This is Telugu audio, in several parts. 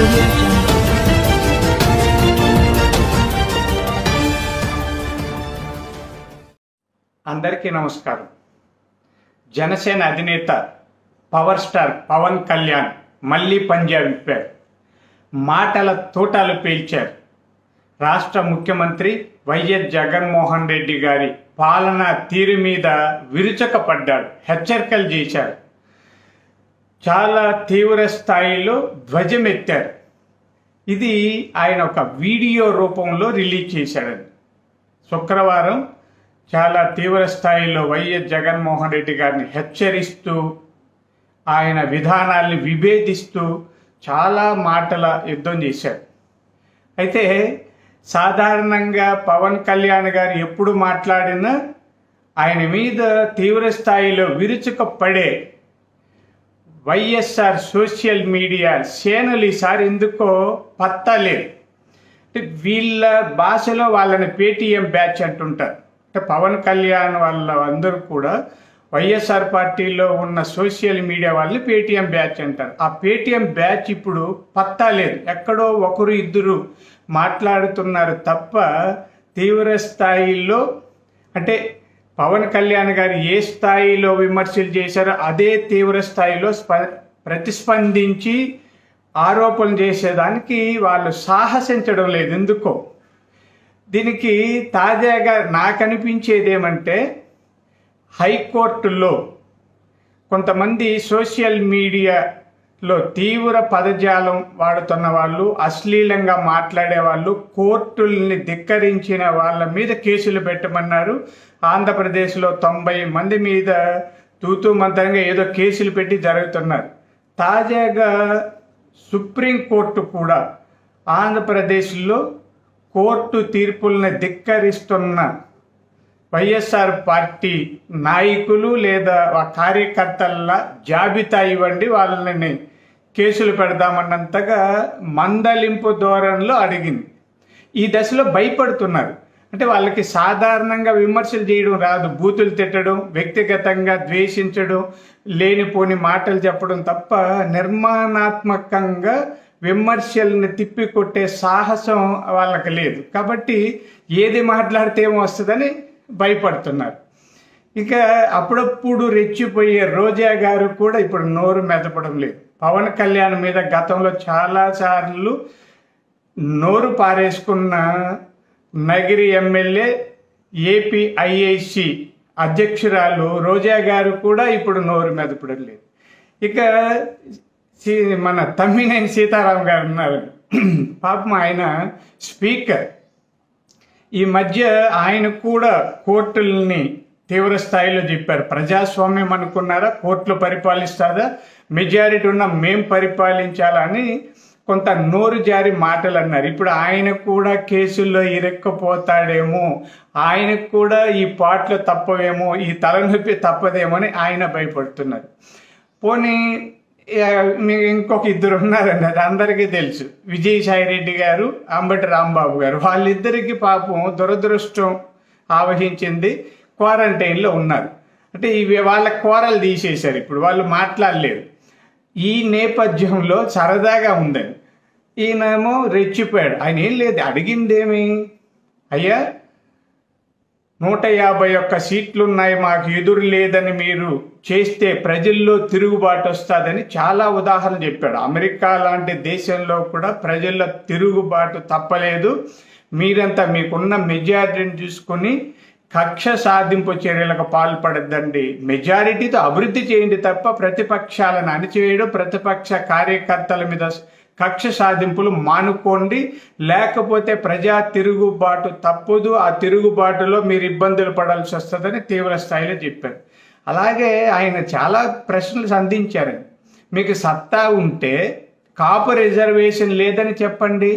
audio jungle. అందరికీ నమస్కారం. జనసేన అధినేత పవర్ స్టార్ పవన్ కళ్యాణ్ మళ్ళీ పంజా విప్పారు. మాటల తోటాలు పేల్చారు. రాష్ట్ర ముఖ్యమంత్రి వైఎస్ జగన్మోహన్ రెడ్డి గారి పాలనా తీరు మీద విరుచకపడ్డాడు, హెచ్చరికలు చేశారు. చాలా తీవ్ర స్థాయిలో ధ్వజమెత్తారు. ఇది ఆయన ఒక వీడియో రూపంలో రిలీజ్ చేశాడని. శుక్రవారం చాలా తీవ్ర స్థాయిలో వైఎస్ జగన్మోహన్ రెడ్డి గారిని హెచ్చరిస్తూ, ఆయన విధానాల్ని విభేదిస్తూ చాలా మాటల యుద్ధం చేశారు. అయితే సాధారణంగా పవన్ కళ్యాణ్ గారు ఎప్పుడు మాట్లాడినా ఆయన మీద తీవ్ర స్థాయిలో విరుచుకపడే వైఎస్ఆర్ సోషల్ మీడియా సేనలు ఈసారి ఎందుకో పత్తా లేదు. అంటే వీళ్ళ భాషలో వాళ్ళని పేటీఎం బ్యాచ్ అంటుంటారు. అంటే పవన్ కళ్యాణ్ వాళ్ళ అందరూ కూడా వైఎస్ఆర్ పార్టీలో ఉన్న సోషల్ మీడియా వాళ్ళని పేటీఎం బ్యాచ్ అంటారు. ఆ పేటీఎం బ్యాచ్ ఇప్పుడు పత్తా లేదు. ఎక్కడో ఒకరు ఇద్దరు మాట్లాడుతున్నారు తప్ప తీవ్ర స్థాయిలో, అంటే పవన్ కళ్యాణ్ గారు ఏ స్థాయిలో విమర్శలు చేశారో అదే తీవ్ర స్థాయిలో ప్రతిస్పందించి ఆరోపణలు చేసేదానికి వాళ్ళు సాహసించడం లేదు. ఎందుకో దీనికి తాజాగా నాకు అనిపించేది ఏమంటే, హైకోర్టులో కొంతమంది సోషల్ మీడియాలో తీవ్ర పదజాలం వాడుతున్న వాళ్ళు, అశ్లీలంగా మాట్లాడే వాళ్ళు, కోర్టుల్ని ధిక్కరించిన వాళ్ళ మీద కేసులు పెట్టమన్నారు. ఆంధ్రప్రదేశ్లో 90 మంది మీద తూతూ మంత్రంగా ఏదో కేసులు పెట్టి జరుగుతున్నారు. తాజాగా సుప్రీంకోర్టు కూడా ఆంధ్రప్రదేశ్లో కోర్టు తీర్పులను ధిక్కరిస్తున్న వైఎస్ఆర్ పార్టీ నాయకులు లేదా కార్యకర్తల జాబితా ఇవ్వండి, వాళ్ళని కేసులు పెడదామన్నంతగా మందలింపు ధోరణిలో అడిగింది. ఈ దశలో భయపడుతున్నారు. అంటే వాళ్ళకి సాధారణంగా విమర్శలు చేయడం రాదు. బూతులు తిట్టడం, వ్యక్తిగతంగా ద్వేషించడం, లేనిపోని మాటలు చెప్పడం తప్ప నిర్మాణాత్మకంగా విమర్శల్ని తిప్పికొట్టే సాహసం వాళ్ళకి లేదు. కాబట్టి ఏది మాట్లాడితే ఏమో వస్తుందని భయపడుతున్నారు. ఇక అప్పుడప్పుడు రెచ్చిపోయే రోజా గారు కూడా ఇప్పుడు నోరు మెదపడం లేదు. పవన్ కళ్యాణ్ మీద గతంలో చాలాసార్లు నోరు పారేసుకున్న నగిరి ఎమ్మెల్యే, ఏపీఐఐసి అధ్యక్షురాలు రోజా గారు కూడా ఇప్పుడు నోరు మెదపడం లేదు. ఇక మన తమ్మినేని సీతారాం గారు ఉన్నారు. పాపం ఆయన స్పీకర్. ఈ మధ్య ఆయన కూడా కోర్టుల్ని తీవ్ర స్థాయిలో చెప్పారు. ప్రజాస్వామ్యం అనుకున్నారా, కోర్టులు పరిపాలిస్తారా, మెజారిటీ ఉన్న మేం పరిపాలించాలని కొంత నోరు జారి మాటలు అన్నారు. ఇప్పుడు ఆయన కూడా కేసుల్లో ఇరెక్కపోతాడేమో, ఆయనకు కూడా ఈ పాటలు తప్పవేమో, ఈ తలనొప్పి తప్పదేమో అని ఆయన భయపడుతున్నారు. పోనీ ఇంకొక ఇద్దరు ఉన్నారండి, అది అందరికీ తెలుసు. విజయసాయి రెడ్డి గారు, అంబటి రాంబాబు గారు. వాళ్ళిద్దరికి పాపం దురదృష్టం ఆవహించింది, క్వారంటైన్లో ఉన్నారు. అంటే ఇవి వాళ్ళ కూరలు తీసేశారు. ఇప్పుడు వాళ్ళు మాట్లాడలేరు. ఈ నేపథ్యంలో సరదాగా ఉందని ఈయనేమో రెచ్చిపోయాడు. ఆయన ఏం లేదు, అడిగిందేమి, అయ్యా 151 సీట్లున్నాయి, మాకు ఎదురు లేదని మీరు చేస్తే ప్రజల్లో తిరుగుబాటు వస్తుందని చాలా ఉదాహరణ చెప్పాడు. అమెరికా లాంటి దేశంలో కూడా ప్రజల్లో తిరుగుబాటు తప్పలేదు. మీరంతా మీకున్న మెజారిటీని చూసుకొని కక్ష సాధింపు చర్యలకు పాల్పడద్దండి, మెజారిటీతో అభివృద్ధి చేయండి తప్ప ప్రతిపక్షాలను అణిచివేయడం, ప్రతిపక్ష కార్యకర్తల మీద కక్ష సాధింపులు మానుకోండి, లేకపోతే ప్రజా తిరుగుబాటు తప్పదు, ఆ తిరుగుబాటులో మీరు ఇబ్బందులు పడాల్సి వస్తుందని తీవ్ర స్థాయిలో చెప్పారు. అలాగే ఆయన చాలా ప్రశ్నలు సంధించారు. మీకు సత్తా ఉంటే కాపు రిజర్వేషన్ లేదని చెప్పండి,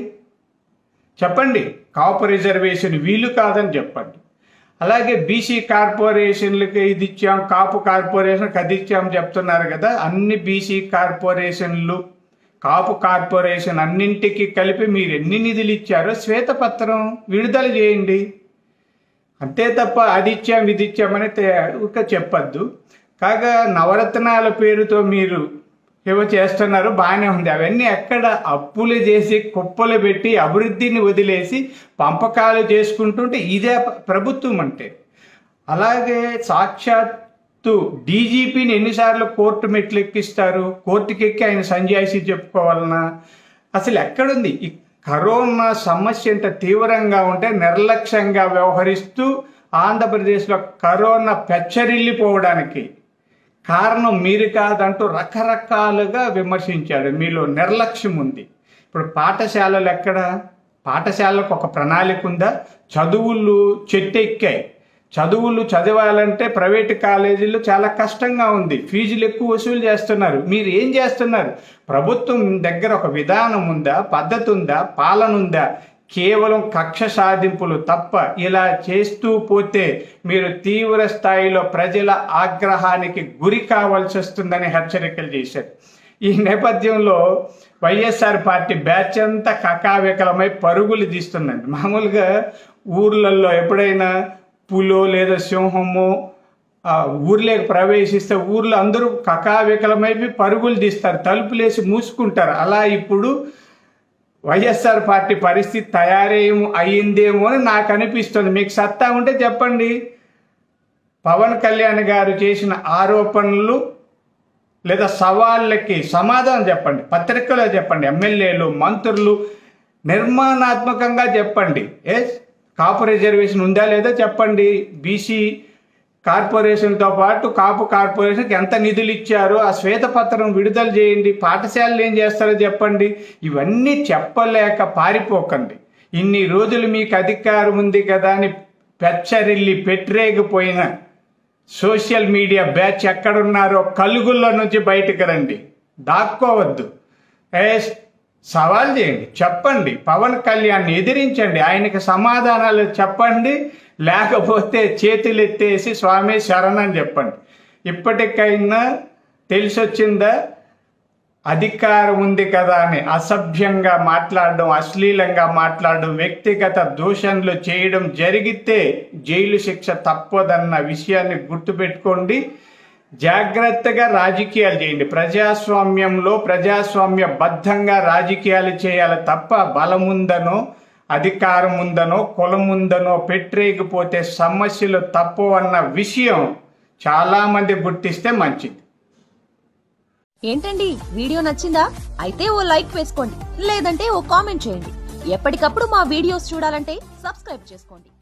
కాపు రిజర్వేషన్ వీలు కాదని చెప్పండి. అలాగే బీసీ కార్పొరేషన్లకి ఇది ఇచ్చాం, కాపు కార్పొరేషన్కి అది ఇచ్చాం చెప్తున్నారు కదా. అన్ని బీసీ కార్పొరేషన్లు, కాపు కార్పొరేషన్ అన్నింటికి కలిపి మీరు ఎన్ని నిధులు ఇచ్చారో శ్వేతపత్రం విడుదల చేయండి. అంతే తప్ప అది ఇచ్చాం ఇది ఇచ్చామని చెప్పద్దు. కాగా నవరత్నాల పేరుతో మీరు ఏవో చేస్తున్నారు, బాగానే ఉంది. అవన్నీ ఎక్కడ అప్పులు చేసి కుప్పలు పెట్టి అభివృద్ధిని వదిలేసి పంపకాలు చేసుకుంటుంటే ఇదే ప్రభుత్వం అంటే. అలాగే సాక్షాత్తు డీజీపీని ఎన్నిసార్లు కోర్టు మెట్లు ఎక్కిస్తారు? కోర్టుకి ఎక్కి ఆయన సంజాయిషీ చెప్పుకోవాలన్నా? అసలు ఎక్కడుంది? ఈ కరోనా సమస్య ఎంత తీవ్రంగా ఉంటే నిర్లక్ష్యంగా వ్యవహరిస్తూ ఆంధ్రప్రదేశ్లో కరోనా పెచ్చరిల్లిపోవడానికి కారణం మీరు కాదంటూ రకరకాలుగా విమర్శించాడు. మీలో నిర్లక్ష్యం ఉంది. ఇప్పుడు పాఠశాలలు ఎక్కడ? పాఠశాలకు ఒక ప్రణాళిక ఉందా? చదువులు చెట్టెక్కాయి. చదువులు చదవాలంటే ప్రైవేటు కాలేజీలు చాలా కష్టంగా ఉంది. ఫీజులు ఎక్కువ వసూలు చేస్తున్నారు. మీరు ఏం చేస్తున్నారు? ప్రభుత్వం దగ్గర ఒక విధానం ఉందా? పద్ధతి ఉందా? పాలన ఉందా? కేవలం కక్ష సాధింపులు తప్ప. ఇలా చేస్తూ పోతే మీరు తీవ్ర స్థాయిలో ప్రజల ఆగ్రహానికి గురి కావాల్సి వస్తుందని హెచ్చరికలు చేశారు. ఈ నేపథ్యంలో వైఎస్ఆర్ పార్టీ బ్యాచ్ అంతా కకావికలమై పరుగులు తీస్తుందండి. మామూలుగా ఊర్లలో ఎప్పుడైనా పులో లేదా సింహము ఊర్లోకి ప్రవేశిస్తే ఊర్లో అందరూ కకావికలమైపోయి పరుగులు తీస్తారు, తలుపులేసి మూసుకుంటారు. అలా ఇప్పుడు వైఎస్ఆర్ పార్టీ పరిస్థితి అయ్యిందేమో అని నాకు అనిపిస్తుంది. మీకు సత్తా ఉంటే చెప్పండి. పవన్ కళ్యాణ్ గారు చేసిన ఆరోపణలు లేదా సవాళ్ళకి సమాధానం చెప్పండి, పత్రికలో చెప్పండి. ఎమ్మెల్యేలు మంత్రులు నిర్మాణాత్మకంగా చెప్పండి. కాపు రిజర్వేషన్ ఉందా లేదా చెప్పండి. బీసీ కార్పొరేషన్తో పాటు కాపు కార్పొరేషన్కి ఎంత నిధులు ఇచ్చారో ఆ శ్వేతపత్రం విడుదల చేయండి. పాఠశాలలు ఏం చేస్తారో చెప్పండి. ఇవన్నీ చెప్పలేక పారిపోకండి. ఇన్ని రోజులు మీకు అధికారం ఉంది కదా అని పెచ్చరిల్లి పెట్టరేగిపోయిన సోషల్ మీడియా బ్యాచ్ ఎక్కడున్నారో కలుగుల్లో నుంచి బయటకు రండి. దాక్కోవద్దు. సవాల్ చేయండి, చెప్పండి. పవన్ కళ్యాణ్ని ఎదిరించండి, ఆయనకి సమాధానాలు చెప్పండి. లేకపోతే చేతులు ఎత్తేసి స్వామి శరణని చెప్పండి. ఇప్పటికైనా తెలిసొచ్చిందా? అధికారం ఉంది కదా అని అసభ్యంగా మాట్లాడడం, అశ్లీలంగా మాట్లాడడం, వ్యక్తిగత దూషణలు చేయడం జరిగితే జైలు శిక్ష తప్పదన్న విషయాన్ని గుర్తుపెట్టుకోండి. జాగ్రత్తగా రాజకీయాలు చేయండి. ప్రజాస్వామ్యంలో ప్రజాస్వామ్యబద్ధంగా రాజకీయాలు చేయాలి తప్ప బలముందనో అధికారం ఉందనో కులం ఉందనో పెట్టరేగిపోతే సమస్యలు తప్పు అన్న విషయం చాలామంది గుర్తిస్తే మంచిది. ఏంటండి, వీడియో నచ్చిందా? అయితే ఓ లైక్ వేసుకోండి, లేదంటే ఓ కామెంట్ చేయండి. ఎప్పటికప్పుడు మా వీడియోస్ చూడాలంటే సబ్స్క్రైబ్ చేసుకోండి.